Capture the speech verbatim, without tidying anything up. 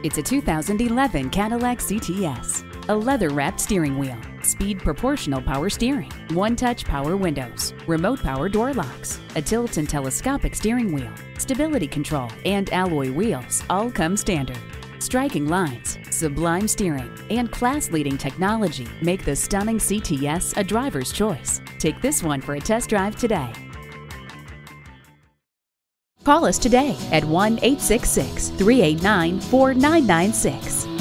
It's a two thousand eleven Cadillac C T S. A leather-wrapped steering wheel, speed proportional power steering, one-touch power windows, remote power door locks, a tilt and telescopic steering wheel, stability control, and alloy wheels all come standard. Striking lines, sublime steering, and class-leading technology make the stunning C T S a driver's choice. Take this one for a test drive today. Call us today at one eight six six, three eight nine, four nine nine six.